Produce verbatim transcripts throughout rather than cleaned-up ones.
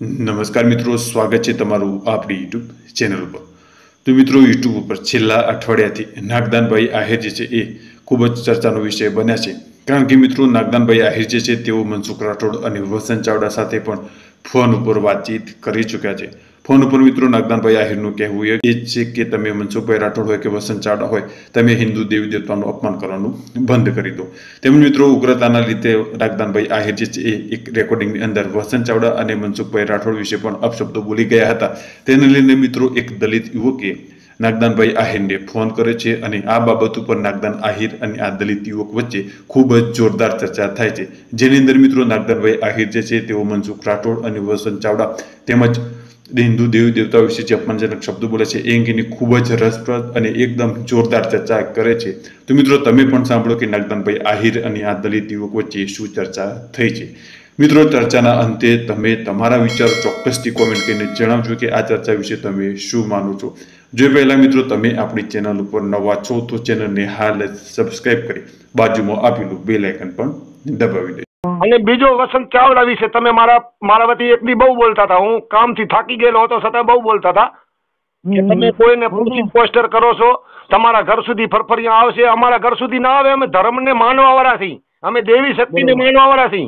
નમસ્કાર મિત્રો, સ્વાગત છે તમારું આપણી યુટ્યુબ ચેનલ ઉપર। તો મિત્રો, યુટ્યુબ ઉપર છેલ્લા અઠવાડિયાથી નાગદાનભાઈ આહિર જે છે એ ખૂબ જ ચર્ચાનો વિષય બન્યા છે। કારણ કે મિત્રો, નાગદાનભાઈ આહિર જે છે તેઓ મનસુખ રાઠોડ અને વસંત ચાવડા સાથે પણ ફોન ઉપર વાતચીત કરી ચૂક્યા છે। ફોન ઉપર મિત્રો નાગદાનભાઈ આહિરનું કહેવું એ છે કે તમે મનસુખભાઈ રાઠોડ હોય કે વસંત ચાવડા હોય, તમે હિન્દુ દેવી દેવતાનું અપમાન કરવાનું બંધ કરી દો। તેમજ મિત્રો, ઉગ્રતાના લીધે નાગદાનભાઈ આહિર જે છે એ એક રેકોર્ડિંગની અંદર વસંત ચાવડા અને મનસુખભાઈ રાઠોડ વિશે પણ અપશબ્દો બોલી ગયા હતા। તેને લઈને મિત્રો એક દલિત યુવકે નાગદાનભાઈ આહિરને ફોન કરે છે અને આ બાબત ઉપર નાગદાન આહિર અને આ દલિત યુવક વચ્ચે ખૂબ જ જોરદાર ચર્ચા થાય છે, જેની અંદર મિત્રો નાગદાનભાઈ આહિર જે છે તેઓ મનસુખ રાઠોડ અને વસંત ચાવડા તેમજ હિન્દુ દેવી દેવતાઓ વિશે જે અપમાનજનક શબ્દો બોલે છે એ અંગેની ખૂબ જ રસપ્રદ અને એકદમ જોરદાર ચર્ચા કરે છે। તો મિત્રો, તમે પણ સાંભળો કે નાગદાનભાઈ આહિર અને આ દલિત યુવક વચ્ચે શું ચર્ચા થઈ છે। મિત્રો, ચર્ચાના અંતે તમે તમારા વિચારો ચોક્કસથી કોમેન્ટ કરીને જણાવજો કે આ ચર્ચા વિશે તમે શું માનો છો। જો પહેલા મિત્રો તમે આપણી ચેનલ ઉપર નવા છો તો ચેનલને હાલ સબસ્ક્રાઇબ કરી બાજુમાં આપેલું બેલ આઇકન પણ દબાવી દેજો। અને બીજો વસંત ચાવડા વિશે તમે મારા મારા વતી એક બી બહુ બોલતા હતા। હું કામથી થાકી ગયેલો હતો છતાં બહુ બોલતા હતા કે તમે કોઈને પૂછી પોસ્ટર કરો છો, તમારા ઘર સુધી ફરફરિયા આવશે, અમારા ઘર સુધી ના આવે। અમે ધર્મને માનવા વાળા છીએ, અમે દેવી શક્તિને માનવા વાળા છીએ,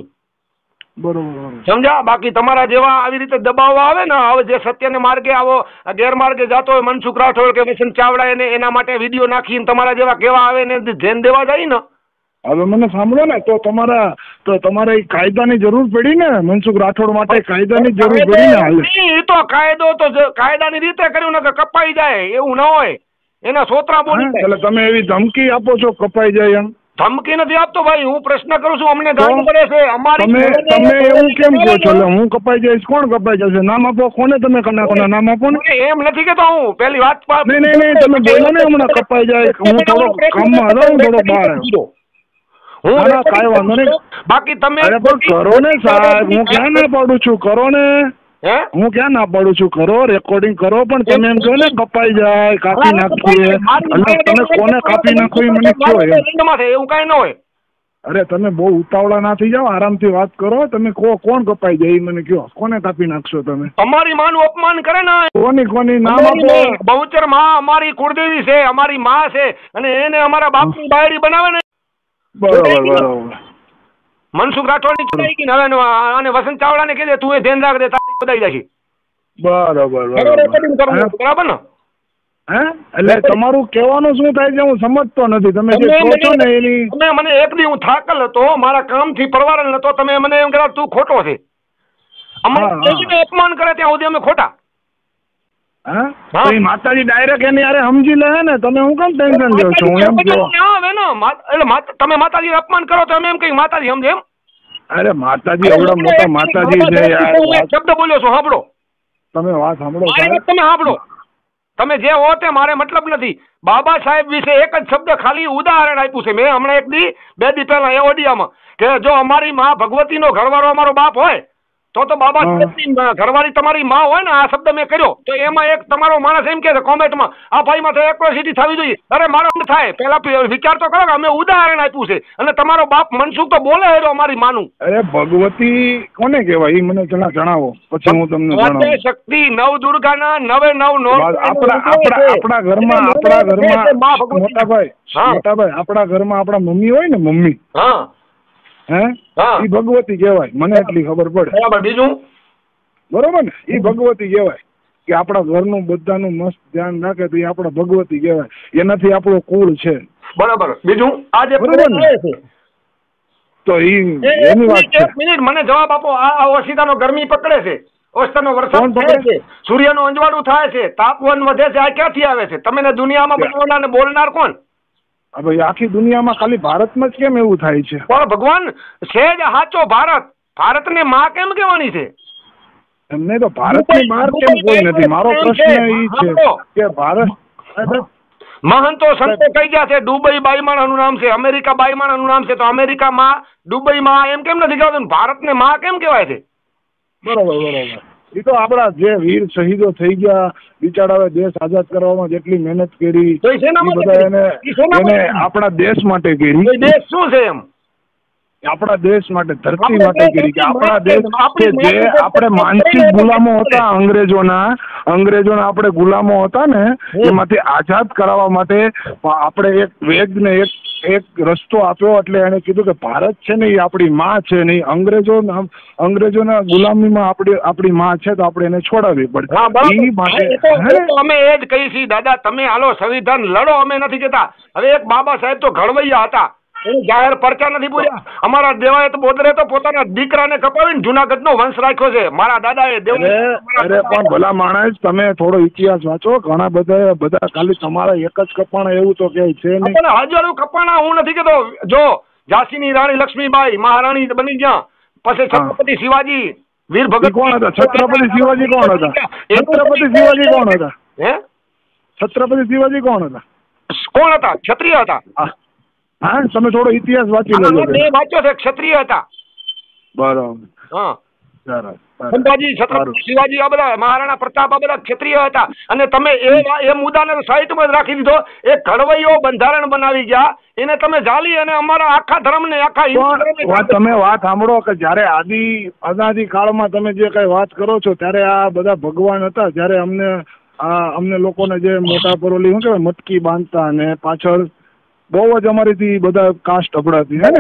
બરોબર સમજ્યા? બાકી તમારા જેવા આવી રીતે દબાવવા આવે ને, હવે જે સત્યને માર્ગે આવો ગેરમાર્ગે જતો હોય મનસુખ રાઠોડ કે વસંત ચાવડા એને એના માટે વિડીયો નાખીને તમારા જેવા કેવા આવે ને ધ્યાન દેવા જાય ને। હવે મને સાંભળો ને, તો તમારા તો તમારે કાયદાની જરૂર પડી ને, મનસુખ રાઠોડ માટે કાયદાની જરૂર પડી ને? હાલ એ તો કાયદો તો કાયદાની રીતે કર્યું ને કે કપાઈ જાય એવું ના હોય, એના સોતરા બોલી એટલે તમે એવી ધમકી આપો છો કપાઈ જાય એમ? ધમકી નથી આપતો ભાઈ, હું પ્રશ્ન કરું છું, અમને ગાળ પડે છે અમારી। તમે તમે એવું કેમ કહો છો? એટલે હું કપાઈ જઈશ? કોણ કપાઈ જશે? નામ આપો, કોને તમે કના કોના નામ આપો ને? એમ નથી કેતો હું, પેલી વાત નહીં નહીં નહીં તમે બોલો ને હમણાં કપાઈ જાય। હું થોડો કામમાં હતો, હું થોડો બહાર આવ્યો। હું કાંઈ વાંધો નહીં, બાકી તમે અરે પણ કરો ને સાહેબ, હું ક્યાં ના પાડું છું, કરો ને। હે હું ક્યાં ના પાડું છું, કરો, રેકોર્ડિંગ કરો, પણ તમે એમ કહો ને કપાઈ જાય, કાપી નાખીએ, એટલે તમે કોને કાપી નાખો એ મને કહો એમ। એવું કઈ ન હોય। અરે તમે બહુ ઉતાવળા ના થઈ જાઓ, આરામથી વાત કરો। તમે કહો કોણ કપાઈ જાય એ મને કહો, કોને કાપી નાખશો તમે? તમારી માનું અપમાન કરે ને, કોની કોની નામ આપો? બહુચર માં અમારી કુળદેવી છે, અમારી માં છે, અને એને અમારા બાપની બાયડી બનાવે ને। બરોબર બરોબર મનસુખ રાઠોડ ની ચડાઈ ગઈ હવે, અને વસંત ચાવડા ને કહે તું એ ધ્યાન રાખ દે, તારી બધાઈ જશે। બરોબર બરાબર ને? હે એટલે તમારું કહેવાનું શું થાય છે હું સમજતો નથી। તમે જે કહો છો ને એની તમે મને એક દી હું થાકલ હતો, મારા કામથી પરવારેલ નતો, તમે મને એમ કહેતા તું ખોટો છે, અમારે અપમાન કરે ત્યાં સુધી અમે ખોટા। હા, માતાજી ડાયરેક્ટ એની યારે સમજી લે ને, તમે હું કેમ ટેન્શન લ્યો છો? હું એમ કહો એટલે તમે માતાજી અપમાન કરો તો અમે એમ કઈ માતાજી સમજે એમ? અરે માતાજી એવડા મોટા માતાજી છે યાર। શબ્દ બોલ્યો છો, સાંભળો તમે વાત સાંભળો, તમે સાંભળો, તમે જે હો તે મારે મતલબ નથી। બાબા સાહેબ વિશે એક જ શબ્દ ખાલી ઉદાહરણ આપ્યું છે મેં હમણાં એક દી બે દી પહેલા એ ઓડિયામાં, કે જો અમારી માં ભગવતી નો ઘરવાળો અમારો બાપ હોય તો તો બાબા સાહેબની ઘરવાળી તમારી માં હોય ને, આ શબ્દ મેં કર્યો તો એમાં એક તમારો માણસ એમ કે છે કોમેન્ટમાં આ ભાઈમાં તો એક્રોસિટી થવી જોઈએ। અરે મારો થાય, પેલા વિચાર તો કરો કે અમે ઉદાહરણ આપ્યું છે, અને તમારો બાપ મનસુખ તો બોલે છે અમારી માનું। અરે ભગવતી કોને કહેવાય એ મને જણા જણાવો, પછી હું તમને જણાવું। શક્તિ નવ દુર્ગાના નવે નવ નો આપણા આપણા આપણા ઘરમાં આપણા ઘરમાં મોટાભાઈ મોટાભાઈ આપણા ઘરમાં આપણા મમ્મી હોય ને, મમ્મી હા હે ઈ ભગવતી કહેવાય, મને એટલી ખબર પડે। બરાબર, બીજું બરોબર ને, ઈ ભગવતી કહેવાય કે આપણા ઘરનું બધાનું મસ્ત ધ્યાન રાખે તો એ આપણા ભગવતી કહેવાય, એનાથી આપણો કુળ છે। બરાબર, બીજું આજે બરોબર ને, તો ઈ એની વાત છે। એક મિનિટ મને જવાબ આપો, આ ઓશિતાનો ગરમી પકડે છે, ઓશિતાનો વરસાદ થાય છે, સૂર્યનું અંજવાળું થાય છે, તાપમાન વધે છે, આ ક્યાંથી આવે છે? તમે દુનિયામાં બનાવનાર ને બોલનાર કોણ? ભાઈ આખી દુનિયામાં ખાલી ભારતમાં જ કેમ એવું થાય છે? પણ ભગવાન છે જ સાચો ભારત, ભારતને માં કેમ કહેવાની છે? એમને તો ભારતની બહાર કેમ કોઈ નથી? મારો પ્રશ્ન એ છે કે ભારત મહંતો સંતો કહી ગયા છે દુબઈ બાઈમાણાનું નામ છે, અમેરિકા બાઈમાણાનું નામ છે, તો અમેરિકામાં દુબઈમાં એમ કેમ નથી કહેવાતું? ભારતને માં કેમ કહેવાય છે? બરોબર બરોબર, એ તો આપડા જે વીર શહીદો થઈ ગયા બિચારા, દેશ આઝાદ કરવામાં જેટલી મહેનત કરી બધા એને એને આપણા દેશ માટે કરી। દેશ શું છે એમ? આપણા દેશ માટે, ધરતી માટે કરી કે આપણા દેશ કે જે આપણે માનસિક ગુલામો હતા અંગ્રેજોના અંગ્રેજોના આપણે ગુલામો હતા ને એમાંથી આઝાદ કરાવવા માટે આપણે એક વેગ ને એક એક રસ્તો આપ્યો. એટલે એને કીધું કે ભારત છે ને એ આપણી માં છે ને અંગ્રેજો અંગ્રેજોના ગુલામીમાં આપણી આપણી માં છે તો આપણે એને છોડાવવી પડે. એ માટે અમે એ જ કહીએ છીએ દાદા, તમે હાલો સંવિધાન લડો, અમે નથી કહેતા. હવે એક બાબા સાહેબ તો ઘડવૈયા હતા, જાહેર પરચા નથી પૂર્યા. અમારા દેવાયત બોદરે તો પોતાના દીકરાને કપાવીને જુનાગઢ નો વંશ રાખ્યો છે. મારા દાદા એ અરે પણ ભલા માણસ, તમે થોડો ઇતિહાસ વાંચો. ઘણા બધા બધા ખાલી તમારા એક જ કપાણા એવું તો કે છે નહીં. હજારો કપાણા હું નથી કેતો. જો ઝાંસીની રાણી લક્ષ્મીબાઈ મહારાણી બની ગયા, પછી છત્રપતિ શિવાજી, વીર ભગત કોણ હતા? છત્રપતિ શિવાજી કોણ હતા? છત્રપતિ શિવાજી કોણ હતા? હે છત્રપતિ શિવાજી કોણ હતા? કોણ હતા? ક્ષત્રિય હતા. હા, તમે થોડો ઇતિહાસ વાંચી લેજો. મેં વાંચ્યો છે, ક્ષત્રિય હતા. બરાબર. હા, સરસ. સંભાજી, છત્રપતિ શિવાજી, આ બધા મહારાણા પ્રતાપ, આ બધા ક્ષત્રિય હતા. અને તમે એ એ મુદ્દાને સાહિત્યમાં જ રાખી દીધો. એ ઘડવૈયો બંધારણ બનાવી ગયા, એને તમે જાળી અને અમારા આખા ધર્મને આખા તમે વાત સાંભળો કે જયારે આદિ અનાદિ કાળમાં તમે જે કઈ વાત કરો છો ત્યારે આ બધા ભગવાન હતા. જયારે અમને આ અમને લોકોને જે મોટા પરોલી શું કહેવાય મટકી બાંધતા અને પાછળ બહુ જ અમારીથી બધા કાસ્ટ અભડાતી હે ને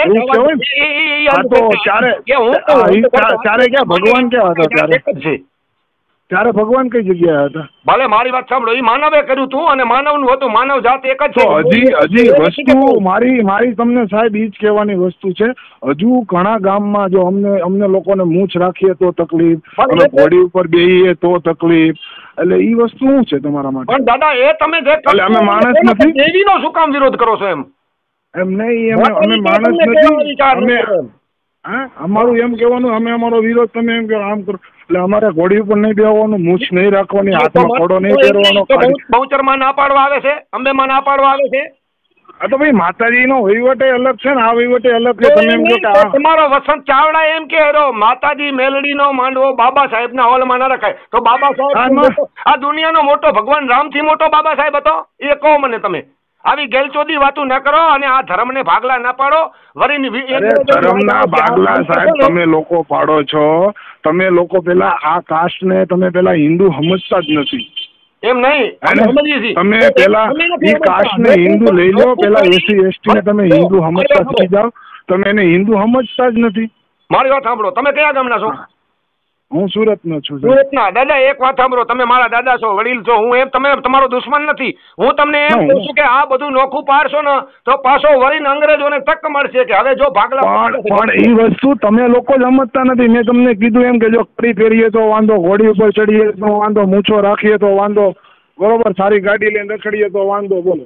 તો ત્યારે ત્યારે ક્યાં ભગવાન ક્યાં હતા? ત્યારે ત્યારે ભગવાન કઈ જગ્યાએ હતા? ભલે મારી વાત સાંભળો, એ માનવે કર્યું હતું અને માનવનું હતું. માનવ જાત એક જ છે. હજી હજી વસ્તુ મારી મારી તમને સાહેબ ઈ જ કહેવાની વસ્તુ છે. હજુ ઘણા ગામમાં જો અમને અમને લોકોને મૂછ રાખીએ તો તકલીફ, અને ઘોડી ઉપર બેહીએ તો તકલીફ. એટલે ઈ વસ્તુ શું છે તમારા માટે? પણ દાદા એ તમે જે એટલે અમે માણસ નથી, દેવીનો શું કામ વિરોધ કરો છો? એમ એમ નહીં, અમે અમે માણસ નથી. અમે હા અમારું એમ કહેવાનું, અમે અમારો વિરોધ તમે એમ કહો આમ કરો. એટલે અમારે ઘોડી ઉપર નહીં બેસવાનું, મૂછ નહીં રાખવાની, હાથમાં ખોડો નહીં પહેરવાનો. બહુચરમાં ના પાડવા આવે છે, અંબેમાં ના પાડવા આવે છે. હા તો ભાઈ માતાજીનો વહીવટ અલગ છે ને આ વહીવટ અલગ છે. તમે એમ કહો કે તમારો વસંત ચાવડા એમ કે માતાજી મેલડીનો માંડવો બાબા સાહેબના હોલમાં ના રખાય. તો બાબા સાહેબ આ દુનિયાનો મોટો ભગવાન રામથી મોટો બાબા સાહેબ હતો? એ કહો મને તમે. આવી ગેલચોદી વાતું ના કરો અને આ ધર્મને ભાગલા ના પાડો. વરીની ધર્મના ભાગલા સાહેબ તમે લોકો પાડો છો. તમે લોકો પેલા આ કાસ્ટ ને તમે પેલા હિન્દુ સમજતા જ નથી. એમ નહીં, તમે પેલા ઈ કાસ્ટ ને હિન્દુ લઈ લો. પેલા એસી એસટી ને તમે હિન્દુ સમજતા થઈ જાઓ. તમે એને હિન્દુ સમજતા જ નથી. મારી વાત સાંભળો, તમે કયા ગામના છો? હું સુરત નો છું. સુરત ના દાદા, એક વાત સાંભળો, તમે મારા દાદા છો, વડીલ છો. હું એમ તમે તમારો દુશ્મન નથી. હું તમને એમ કહું છું કે આ બધું નોખું પાડશો ને તો પાછો વળીને અંગ્રેજોને તક મળશે કે હવે જો ભાગલા. પણ એ વસ્તુ તમે લોકો જ સમજતા નથી. મેં તમને કીધું એમ કે જો કડી ફેરીએ તો વાંધો, ઘોડી ઉપર ચડીએ તો વાંધો, મૂછો રાખીએ તો વાંધો, બરોબર, સારી ગાડી લઈને રખડીએ તો વાંધો. બોલો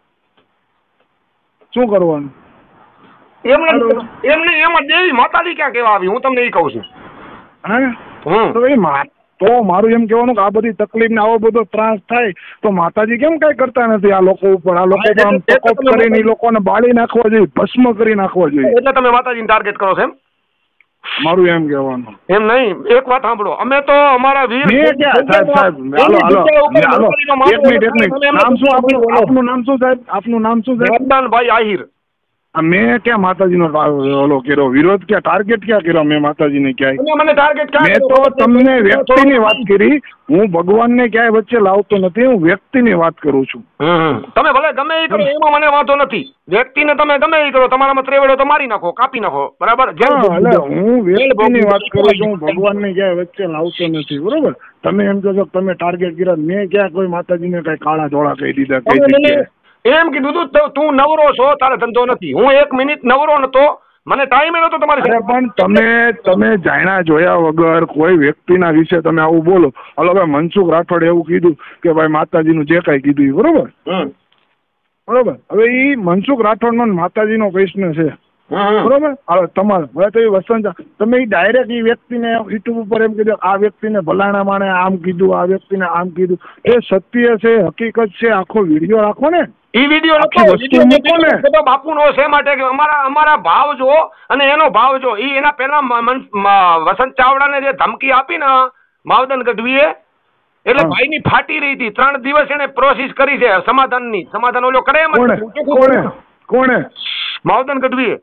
શું કરવાનું? એમને એમને એમાં દેવી માતાજી ક્યાં કેવા આવી? હું તમને એ કહું છું. હા તો તો મારું એમ કહેવાનું કે આ બધી તકલીફ ને આવો બધો ત્રાસ થાય તો માતાજી કેમ કઈ કરતા નથી આ લોકો ઉપર? આ લોકો આમ પ્રકોપ કરીને લોકોને બાળી નાખવા જોઈએ, ભસ્મ કરી નાખવા જોઈએ. એટલે તમે માતાજીને ટાર્ગેટ કરો છો એમ? મારું એમ કહેવાનું. એમ નહીં, એક વાત સાંભળો, અમે તો અમારા વીર સાહેબ સાહેબ હાલો હાલો હાલો એક મિનિટ એક મિનિટ નામ શું આપનું? આપનું નામ શું સાહેબ? આપનું નામ શું સાહેબ? નગદાનભાઈ આહિર. મેં ક્યાં માતાજીનો ઓલો કર્યો વિરોધ? ક્યાં ટાર્ગેટ ક્યાં કર્યો મેં માતાજીને? ક્યાંય મને ટાર્ગેટ મેં તો તમને વ્યક્તિની વાત કરી. હું ભગવાનને ક્યાંય વચ્ચે લાવતો નથી. હું વ્યક્તિની વાત કરું છું. તમે ભલે ગમે એ કરો, એમાં મને વાંધો નથી. વ્યક્તિને તમે ગમે એ કરો, તમારામાં ત્રેવડો તો મારી નાખો, કાપી નાખો, બરાબર? હું વ્યક્તિની વાત કરું છું. હું ભગવાનને ક્યાંય વચ્ચે લાવતો નથી, બરોબર? તમે એમ કહો છો તમે ટાર્ગેટ કર્યા. મેં ક્યાં કોઈ માતાજીને કઈ કાળા ધોળા કહી દીધા? કઈ જગ્યાએ એમ કીધું તું તું નવરો છો, તારે ધંધો નથી. હું એક મિનિટ નવરો નતો, મને ટાઈમ નતો તમારી. પણ તમે તમે જાણ્યા જોયા વગર કોઈ વ્યક્તિના વિશે તમે આવું બોલો. હલો ભાઈ મનસુખ રાઠોડે એવું કીધું કે ભાઈ માતાજીનું જે કઈ કીધું એ બરોબર બરોબર. હવે ઈ મનસુખ રાઠોડનો માતાજીનો પ્રશ્ન છે, બરોબર? હવે તમારે હવે તો એ વસંત તમે એ ડાયરેક્ટ એ વ્યક્તિને યુટ્યુબ ઉપર એમ કીધું આ વ્યક્તિને ભલાણા માણે આમ કીધું, આ વ્યક્તિને આમ કીધું. એ સત્ય છે, હકીકત છે. આખો વિડીયો રાખો ને. ઈ વિડીયો બાપુ નો છે માટે અમારા અમારા ભાવ જો અને એનો ભાવ જો. ઈ એના પેલા વસંત ચાવડાને જે ધમકી આપી ને માવદન ગઢવીએ, એટલે ભાઈ ની ફાટી રહી હતી. ત્રણ દિવસ એને પ્રોસેસ કરી છે સમાધાન ની. સમાધાન ઓલો કરે કોણે કોણે માવદન ગઢવીએ.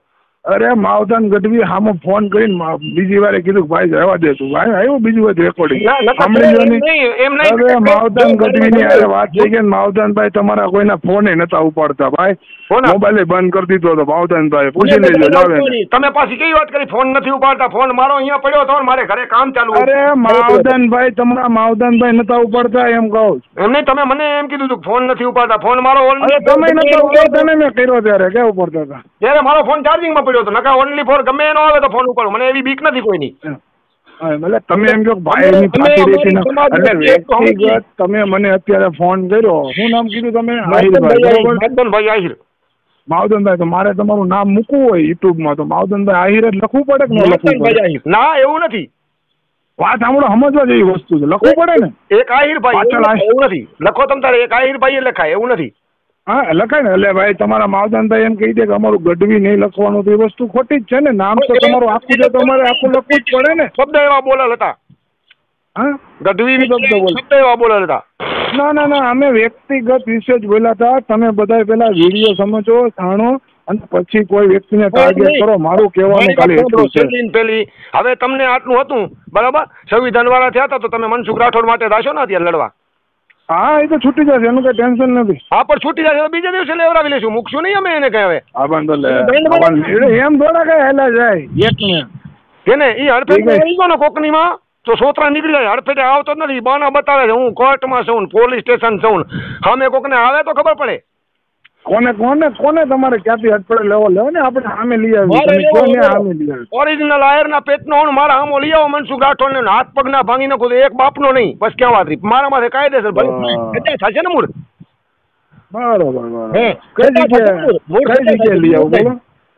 અરે માવતન ગઢવી સામો ફોન કરીને મા- બીજી વારે કીધું કે ભાઈ રહેવા દે તું ભાઈ આવ્યું બીજી વાર રેકોર્ડિંગ ના, નકર સાંભળી લો એમ ને. નહીં, એમ નહીં. હવે માવતન જો ગઢવીની હારે વાત થઈ ગઈ. માવતનભાઈ તમારા કોઈના ફોને નતા ઉપાડતા ભાઈ. કોના? મોબાઈલ બંધ કરી દીધો હતો માવતનભાઈ. પૂછી લેજો જાવે ને. તમે પાછી કેવી વાત કરી? ફોન નથી ઉપાડતા. ફોન મારો અહીંયા પડ્યો હતો ને મારે ઘરે કામ ચાલુ હતું. અરે માવતનભાઈ તમારા માવતનભાઈ નતા ઉપાડતા એમ કહું. એમ નહીં, તમે મને એમ કીધું હતું કે ફોન નથી ઉપાડતા. ફોન મારો અરે ઓનલી તમે નતા ઉપાડતા ને મેં કર્યો ત્યારે ક્યાં ઉપાડતા હતા? ત્યારે મારો ફોન ચાર્જિંગમાં પડ્યો હતો. નકા ઓનલી ફોર ગમે એનો આવે તો ફોન ઉપાડું. મને એવી બીક નથી કોઈની. હા, એટલે તમે એમ કહો કે ભાઈ એની ફાંસી રહેતી ના. એટલે વ્યક્તિગત તમે મને અત્યારે ફોન કર્યો. શું નામ કીધું તમે? આહિરભાઈ, બરોબર? મદનભાઈ આહિર. માવદનભાઈ, તો મારે તમારું નામ મૂકવું હોય યુટ્યુબમાં તો માવદનભાઈ આહિર જ લખવું પડે કે ન લખવું મદનભાઈ પડે? આહિર. ના, એવું નથી. વાત સાંભળો, સમજવા જેવી વસ્તુ છે. લખવું પડે ને? એક આહિરભાઈ, પાછળ આહિર. એવું નથી. લખો તમ તારે એક આહિરભાઈ એ લખાય, એવું નથી. હા, લખાય ને. એટલે ભાઈ તમારા માવદનભાઈ એમ કહી દે કે અમારું ગઢવી નહીં લખવાનું, તો એ વસ્તુ ખોટી જ છે ને. નામ તો તમારું આખું છે, તમારે આખું લખવું જ પડે ને. શબ્દ એવા બોલેલ હતા. હા, ગઢવી શબ્દ બોલ. શબ્દ એવા બોલેલ હતા. ના ના ના, અમે વ્યક્તિગત વિશે જ બોલ્યા હતા. તમે બધા પેલા વિડીયો સમજો, જાણો, અને પછી કોઈ વ્યક્તિને ટાર્ગેટ કરો. મારું કહેવાનું ખાલી એટલું છે. પેલી પેલી હવે તમને આટલું હતું, બરાબર? સંવિધાન વાળા થયા હતા તો તમે મનસુખ રાઠોડ માટે રાશો ને અત્યારે લડવા. હા, એ તો છૂટી જશે, એનું કઈ ટેન્શન નથી. હા, પણ છૂટી જશે તો બીજા દિવસે લેવડાવી લઈશું. મૂકશું નહીં અમે એને કઈ હવે. આ બંધ લે એમ થોડા કઈ હેલા જાય એક ને કેને ઈ હડફેટ આવી ગયો ને કોકનીમાં તો સોતરા નીકળી જાય. હડફેટે આવતો જ નથી. બાના બતાવે છે હું કોર્ટમાં છું, પોલીસ સ્ટેશન છું. સામે કોકને આવે તો ખબર પડે. કોને કોને કોને તમારે ક્યાંથી અટપડે લેવો લેવો ને આપણે સામે લઈ આવીએ. તમે કહો ને સામે લઈ આવીએ. ઓરિજિનલ આયરના પેટનો હું મારા આમો લઈ આવો મનસુખ રાઠોડ ને હાથ પગ ના ભાંગી નાખો તો એક બાપનો નહીં. બસ ક્યાં વાત રહી? મારા માથે કાયદેસર ભલે થશે ને મૂળ. બરોબર બરોબર. હે, કઈ જગ્યાએ કઈ જગ્યાએ લઈ આવું બોલો?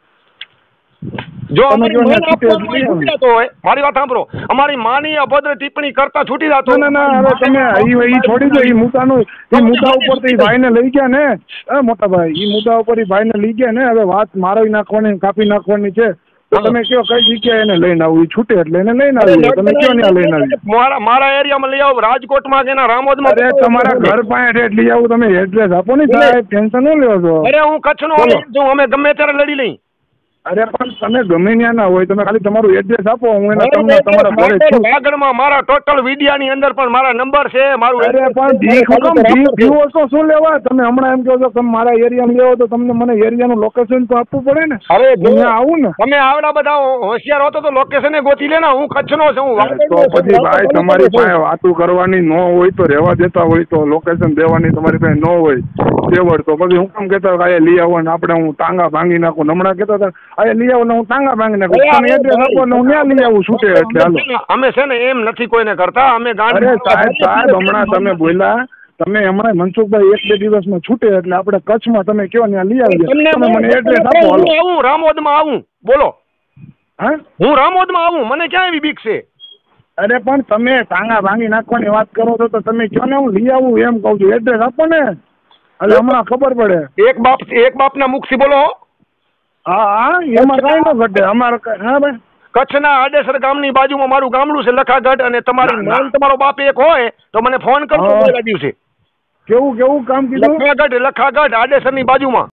જો તમે અમારી જો માને ને છૂટે આપવામાં લઈ આવો. છૂટી જતો હોય, મારી વાત સાંભળો, અમારી માની અભદ્ર ટિપ્પણી કરતા છૂટી જતો ના ના ના, હવે તમે ઈ ઈ છોડી દો. ઈ મુદ્દાનું ઈ મુદ્દા ઉપર તો ઈ ભાઈને લઈ ગયા ને. એ મોટા ભાઈ, ઈ મુદ્દા ઉપર ઈ ભાઈને લઈ ગયા ને. હવે વાત મારી નાખવાની, કાપી નાખવાની છે. તો તમે કયો કઈ જગ્યાએ એને લઈને આવું? ઈ છૂટે એટલે એને લઈને આવીએ. તમે કયો ને લઈને આવીએ? મારા મારા એરિયામાં લઈ આવો, રાજકોટમાં કે એના રામોદમાં. અરે તમારા ઘર પાસે રેટ લઈ આવું. તમે એડ્રેસ આપો ને સાહેબ, ટેન્શન ન લ્યો છો. અરે હું કચ્છનો બોલો. છું, અમે ગમે ત્યારે લડી લઈ. અરે પણ તમે ગમે ત્યાં ના હોય, તમે ખાલી તમારું એડ્રેસ આપો, હું એના તમને તમારા ઘરે છું. વાગડમાં મારા ટોટલ વિડિયાની અંદર પણ મારા નંબર છે. મારું અરે પણ ભીખ હુકમ ભીખ ભીવો તો શું લેવા? તમે હમણાં એમ કહો છો તમે મારા એરિયામાં લેવો તો તમને મને એરિયાનું લોકેશન તો આપવું પડે ને. અરે જો હું ત્યાં આવું ને. તમે આવડા બધા હોશિયાર હો તો લોકેશન ગોતી લે ને. હું કચ્છનો છું, હું વાગડનો તો છું. પછી ભાઈ તમારી પાસે વાતું કરવાની ન હોય તો રહેવા દેતા હોય, તો લોકેશન દેવાની તમારી પાસે ન હોય તેવડ, તો પછી હું કેમ કહેતા આ લઈ આવો ને આપણે હું ટાંગા ભાંગી નાખું. હમણાં કહેતા હતા આ લઈ આવો ને હું ટાંગા ભાંગી નાખું. તમે એડ્રેસ આપો ને હું ત્યાં લઈ આવું છૂટે એટલે હાલો. અમે છે ને એમ નથી કોઈને કરતા. અમે ગાંડ અરે સાહેબ સાહેબ હમણાં તમે બોલ્યા, તમે હમણાં મનસુખભાઈ એક બે દિવસમાં છૂટે એટલે આપણે કચ્છમાં તમે કયો ત્યાં લઈ આવીએ. તમે મને એડ્રેસ આપો હાલો. હું આવું રામોદમાં આવું, બોલો. હા, હું રામોદમાં આવું, મને ક્યાં એવી બીક છે? અરે પણ તમે ટાંગા ભાંગી નાખવાની વાત કરો છો તો તમે કયો ને હું લઈ આવું એમ કહું છું. એડ્રેસ આપો ને એટલે હમણાં ખબર પડે. એક બાપ એક બાપના મુખથી બોલો. હા હા, એમાં કઈ ન ઘટે અમારે. હા ભાઈ, કચ્છના આડેસર ગામની બાજુમાં મારું ગામડું છે લખાગઢ. અને તમારી નામ તમારો બાપ એક હોય તો મને ફોન કરજો હા. પહેલા દિવસે. કેવું કેવું કામ કીધું? લખાગઢ લખાગઢ આડેસરની બાજુમાં.